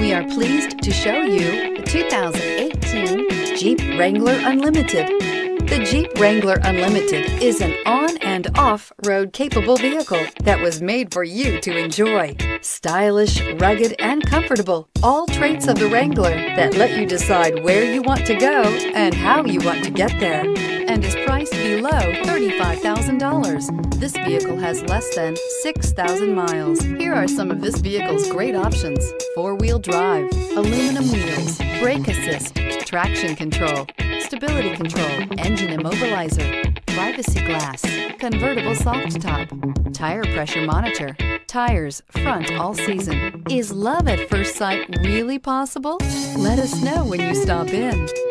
We are pleased to show you the 2018 Jeep Wrangler Unlimited. The Jeep Wrangler Unlimited is an on- and off-road capable vehicle that was made for you to enjoy. Stylish, rugged, and comfortable. All traits of the Wrangler that let you decide where you want to go and how you want to get there. And is priced below $35,000. This vehicle has less than 6,000 miles. Here are some of this vehicle's great options: four-wheel drive, aluminum wheels, brake assist, traction control, stability control, engine immobilizer, privacy glass, convertible soft top, tire pressure monitor, tires front all season. Is love at first sight really possible? Let us know when you stop in.